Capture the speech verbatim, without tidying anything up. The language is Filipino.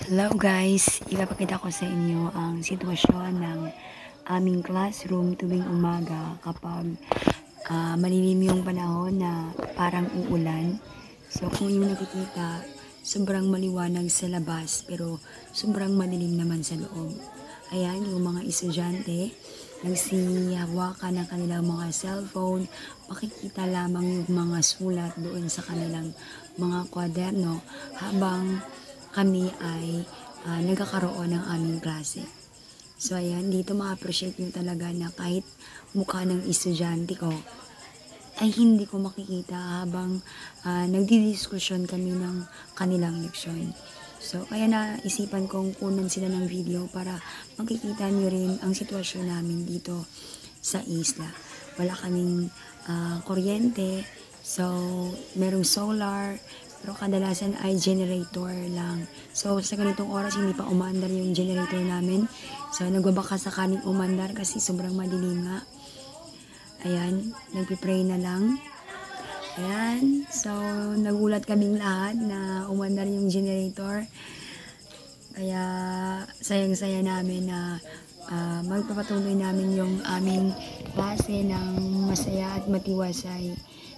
Hello guys! Ipapakita ko sa inyo ang sitwasyon ng aming classroom tuwing umaga kapag uh, malilim yung panahon na parang uulan. So kung yung nakikita, sobrang maliwanag sa labas pero sobrang madilim naman sa loob. Ayan, yung mga estudyante, nagsihawakan ng kanilang mga cellphone, makikita lamang yung mga sulat doon sa kanilang mga kwaderno habang kami ay uh, nagkakaroon ng aming klase. So ayan, dito ma-appreciate nyo talaga na kahit mukha ng estudyante ko ay hindi ko makikita habang uh, nagdidiskusyon kami ng kanilang leksyon. So kaya naisipan kong kunan sila ng video para makikita nyo rin ang sitwasyon namin dito sa isla. Wala kaming uh, kuryente, so merong solar, pero kadalasan ay generator lang. So sa ganitong oras hindi pa umaandar yung generator namin. So nagbabaka sakaling umandar kasi sobrang madilim nga. Ayan, nagpipray na lang. Ayan, so nagulat kaming lahat na umandar yung generator. Kaya sayang-saya namin na uh, magpapatuloy namin yung aming klase ng masaya at matiwasay.